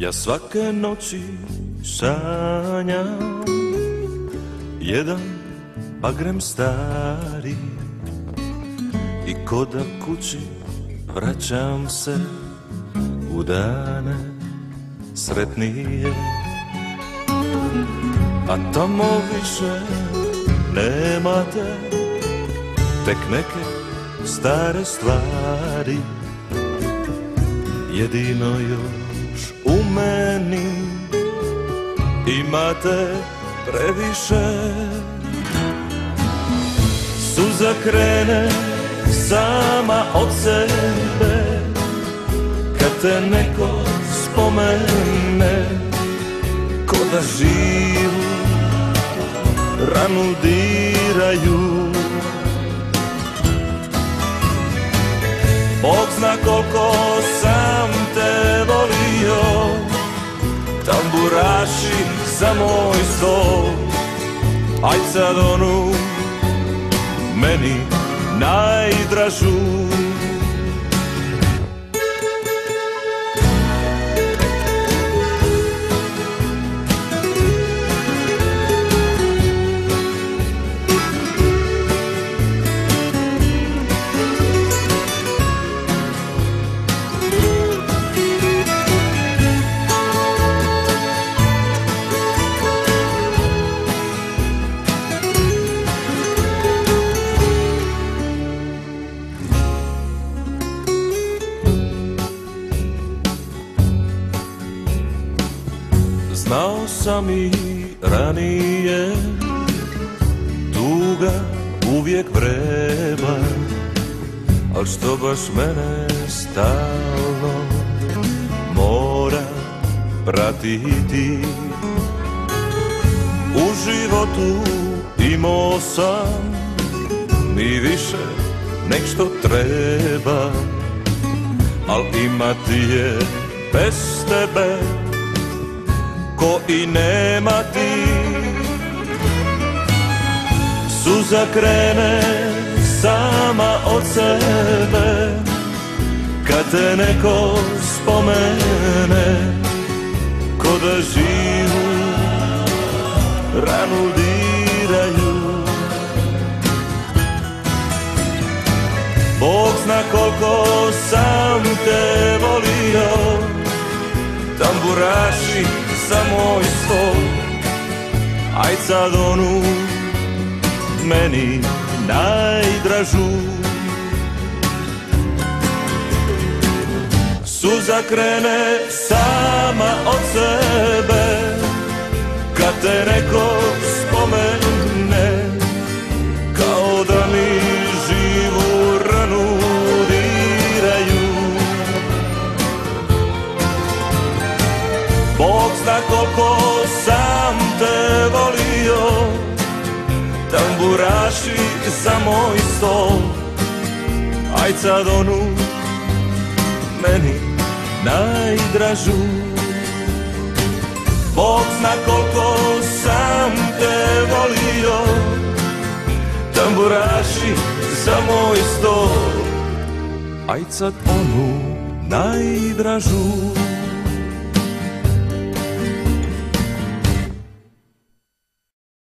Ja svake noći sanjam jedan bagrem stari i ko da kući vraćam se u dane sretnije. A tamo više nemate tek neke stare stvari, jedino još u meni imate previše. Suza krene sama od sebe kad te neko spomene, ko da živu ranu diraju. Bog zna koliko sam te volio, tamburaši za moj stol, aj sad onu meni najdražu. Znao sam i ranije, tuga uvijek vreba, al što baš mene stalno mora pratiti. U životu imao sam mi više nek što treba, al imati je bez tebe ko i nema ti. Suza krene sama od sebe kad te neko spomene, ko da živu ranu diraju. Bog zna koliko sam te volio, tamburaši za moj stol, aj sad onu meni najdražu. Suza krene sama od sebe kad te neko spomene, kao da mi živu ranu diraju. Bog zna koliko sam te volio, tamburaši za moj stol, aj sad onu meni najdražu. Bog zna koliko sam te volio, tamburaši za moj stol, aj sad onu najdražu.